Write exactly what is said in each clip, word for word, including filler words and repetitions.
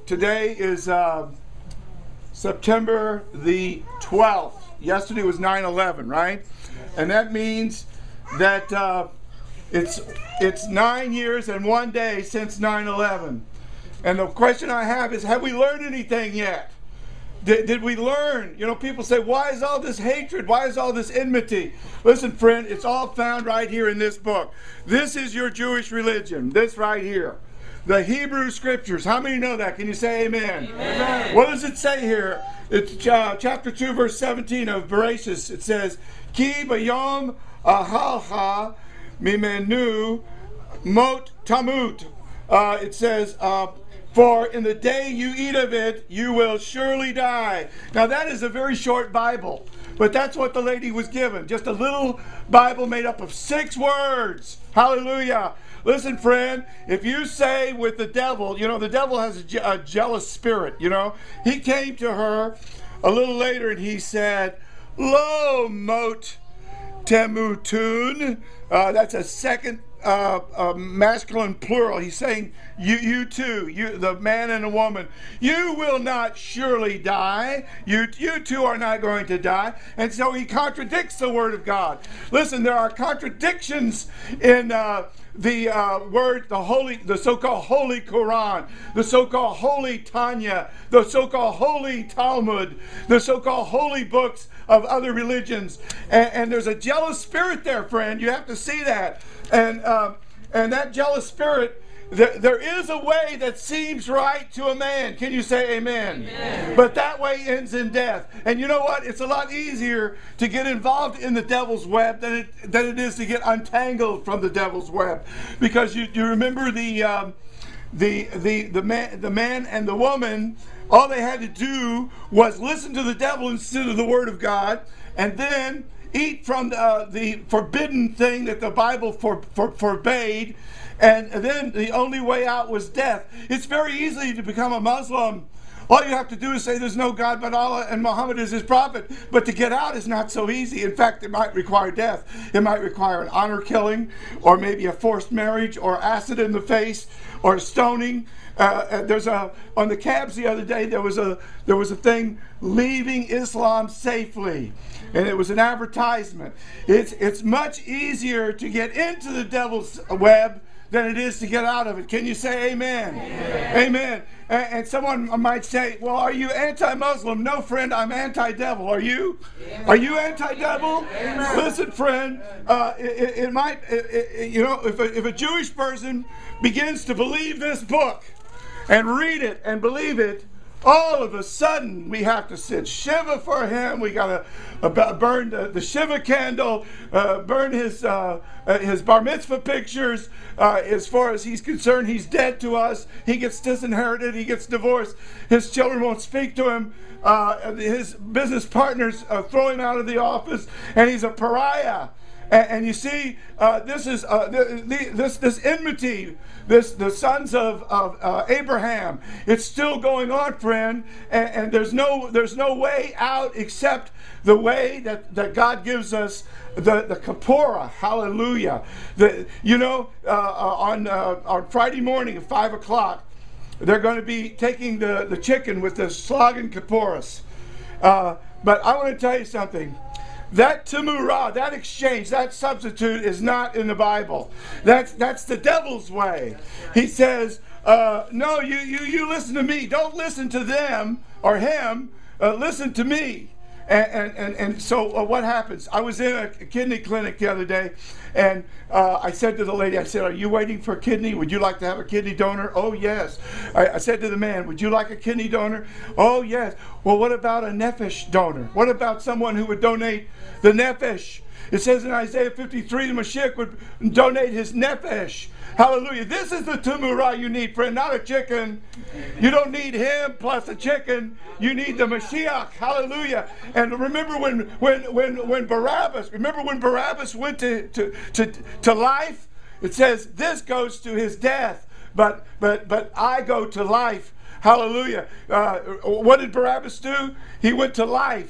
today is uh, September the twelfth. Yesterday was nine eleven, right? And that means that uh, it's it's nine years and one day since nine eleven. And the question I have is, have we learned anything yet? Did, did we learn? You know, people say, why is all this hatred? Why is all this enmity? Listen, friend, it's all found right here in this book. This is your Jewish religion, this right here. The Hebrew Scriptures. How many know that? Can you say amen? Amen. What does it say here? It's uh, chapter two, verse seventeen of Bereshit. It says, Ki bayom ahalcha mimenu mot tamut. Uh, it says, uh, for in the day you eat of it, you will surely die. Now that is a very short Bible, but that's what the lady was given. Just a little Bible made up of six words. Hallelujah. Listen, friend, if you say with the devil, you know, the devil has a, je- a jealous spirit, you know. He came to her a little later and he said, Lo mot temutun. Uh, that's a second uh, uh, masculine plural. He's saying, you you too, you, the man and the woman, you will not surely die. You, you two are not going to die. And so he contradicts the Word of God. Listen, there are contradictions in uh, the uh, word, the holy, the so-called Holy Quran, the so-called Holy Tanya, the so-called Holy Talmud, the so-called holy books of other religions. And, and there's a jealous spirit there, friend. You have to see that. And uh, and that jealous spirit, there, there is a way that seems right to a man. Can you say amen? Amen? But that way ends in death. And you know what? It's a lot easier to get involved in the devil's web than it, than it is to get untangled from the devil's web. Because you, you remember the, um, the, the, the, man, the man and the woman, all they had to do was listen to the devil instead of the Word of God, and then eat from the, uh, the forbidden thing that the Bible for, for, forbade, and then the only way out was death. It's very easy to become a Muslim. All you have to do is say there's no God but Allah and Muhammad is his prophet. But to get out is not so easy. In fact, it might require death. It might require an honor killing, or maybe a forced marriage, or acid in the face, or stoning. Uh, there's a on the cabs the other day. There was a there was a thing, leaving Islam safely, and it was an advertisement. It's it's much easier to get into the devil's web than it is to get out of it. Can you say amen? Amen. Amen. And, and someone might say, well, are you anti-Muslim? No, friend, I'm anti-devil. Are you? Amen. Are you anti-devil? Amen. Listen, friend, uh, it, it might, it, it, you know, if a, if a Jewish person begins to believe this book and read it and believe it, all of a sudden we have to sit Shiva for him. We got to uh, burn the, the Shiva candle, uh, burn his uh, uh, his bar mitzvah pictures. Uh, as far as he's concerned, he's dead to us. He gets disinherited. He gets divorced. His children won't speak to him. Uh, his business partners uh, throw him out of the office, and he's a pariah. And, and you see, uh, this is uh, the, the, this this enmity. This, the sons of, of uh, Abraham. It's still going on, friend, and, and there's no there's no way out except the way that, that God gives us, the the Kapora. Hallelujah. The you know uh, uh, on uh, on Friday morning at five o'clock, they're going to be taking the the chicken with the Slagan Kaporas. Uh, but I want to tell you something. That tamurah, that exchange, that substitute is not in the Bible. That's that's the devil's way. He says, uh, no, you, you, you listen to me. Don't listen to them or him. Uh, listen to me. And, and, and, and so uh, what happens? I was in a kidney clinic the other day, and uh, I said to the lady, I said, are you waiting for a kidney? Would you like to have a kidney donor? Oh, yes. I, I said to the man, would you like a kidney donor? Oh, yes. Well, what about a nephesh donor? What about someone who would donate the nephesh? It says in Isaiah fifty-three, the Mashiach would donate his nephesh. Hallelujah. This is the tamurah you need, friend, not a chicken. You don't need him plus a chicken. You need the Mashiach. Hallelujah. And remember when when when when Barabbas, remember when Barabbas went to to to, to life? It says this goes to his death, but but but I go to life. Hallelujah. Uh, what did Barabbas do? He went to life.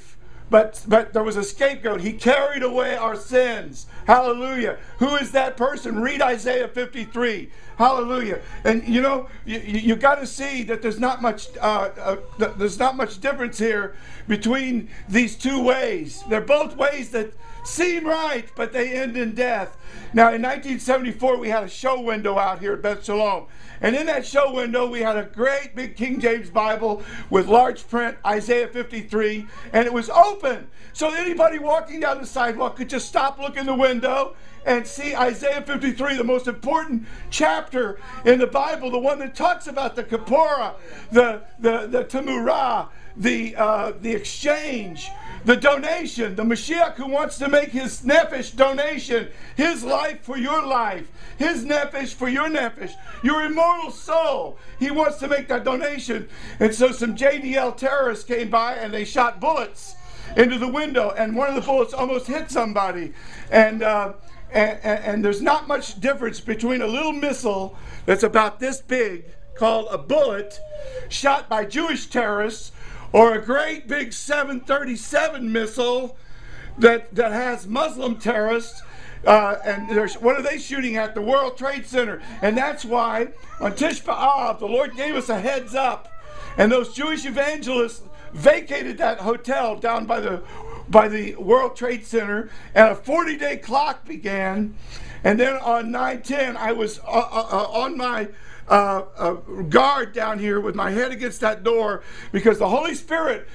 but but there was a scapegoat. He carried away our sins. Hallelujah. Who is that person? Read Isaiah fifty-three. Hallelujah. And you know, you, you got to see that there's not much uh, uh, there's not much difference here between these two ways. They're both ways that seem right, but they end in death. Now, in nineteen seventy-four, we had a show window out here at Beth Shalom. And in that show window, we had a great big King James Bible with large print, Isaiah fifty-three, and it was open. So anybody walking down the sidewalk could just stop, look in the window, and see Isaiah fifty-three, the most important chapter in the Bible, the one that talks about the Kapora, the, the, the Tamurah, the, uh, the exchange, the donation, the Mashiach who wants to make his nephesh donation, his life for your life, his nephesh for your nephesh, your immortal soul. He wants to make that donation. And so some J D L terrorists came by and they shot bullets into the window, and one of the bullets almost hit somebody. And, uh, and, and, and there's not much difference between a little missile that's about this big, called a bullet, shot by Jewish terrorists, or a great big seven thirty-seven missile that, that has Muslim terrorists. Uh, and there's, what are they shooting at? The World Trade Center. And that's why on Tish B'Av, the Lord gave us a heads up. And those Jewish evangelists vacated that hotel down by the, by the World Trade Center, and a forty-day clock began. And then on nine ten, I was uh, uh, on my Uh, uh, guard down here with my head against that door, because the Holy Spirit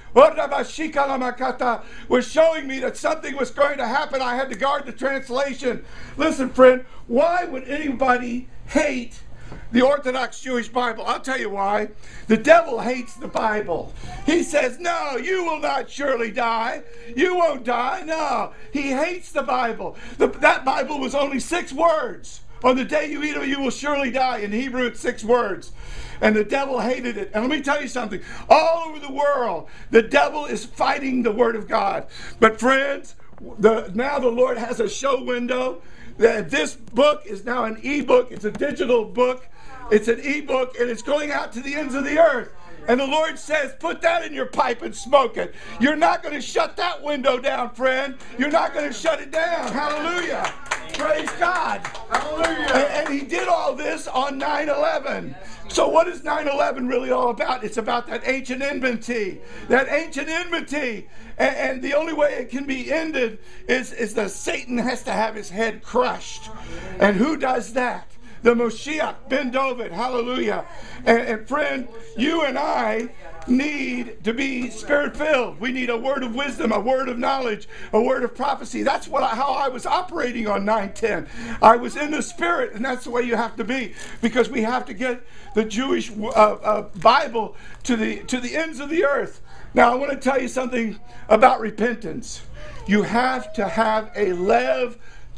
was showing me that something was going to happen. I had to guard the translation. Listen, friend, why would anybody hate the Orthodox Jewish Bible? I'll tell you why. The devil hates the Bible. He says, no, you will not surely die. You won't die. No, he hates the Bible. The, that Bible was only six words. On the day you eat of it, you will surely die. In Hebrew, it's six words. And the devil hated it. And let me tell you something. All over the world, the devil is fighting the Word of God. But friends, the, now the Lord has a show window. That this book is now an e-book. It's a digital book. It's an e-book, and it's going out to the ends of the earth. And the Lord says, put that in your pipe and smoke it. You're not going to shut that window down, friend. You're not going to shut it down. Hallelujah. Praise God. Hallelujah. And, and he did all this on nine eleven. So what is nine eleven really all about? It's about that ancient enmity. That ancient enmity. And, and the only way it can be ended is, is that Satan has to have his head crushed. And who does that? The Moshiach, Ben David, hallelujah. And, and friend, you and I need to be spirit-filled. We need a word of wisdom, a word of knowledge, a word of prophecy. That's what I, how I was operating on nine ten. I was in the spirit, and that's the way you have to be, because we have to get the Jewish uh, uh, Bible to the, to the ends of the earth. Now, I want to tell you something about repentance. You have to have a lev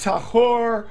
tahor,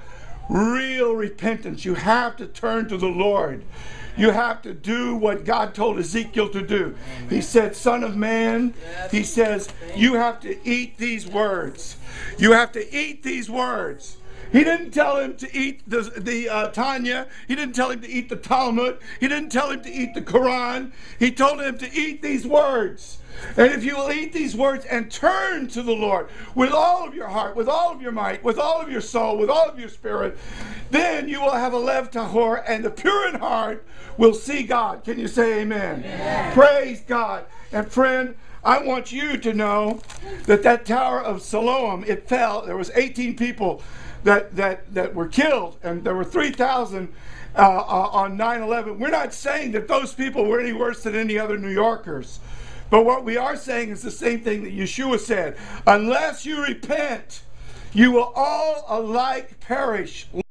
real repentance. You have to turn to the Lord. You have to do what God told Ezekiel to do. He said, son of man, he says, you have to eat these words. You have to eat these words. He didn't tell him to eat the, the uh, Tanya. He didn't tell him to eat the Talmud. He didn't tell him to eat the Quran. He told him to eat these words. And if you will eat these words and turn to the Lord with all of your heart, with all of your might, with all of your soul, with all of your spirit, then you will have a lev tahor, and the pure in heart will see God. Can you say amen? Amen. Praise God. And friend, I want you to know that that Tower of Siloam, it fell. There was eighteen people that, that, that were killed, and there were three thousand uh, uh, on nine eleven. We're not saying that those people were any worse than any other New Yorkers. But what we are saying is the same thing that Yeshua said. Unless you repent, you will all alike perish.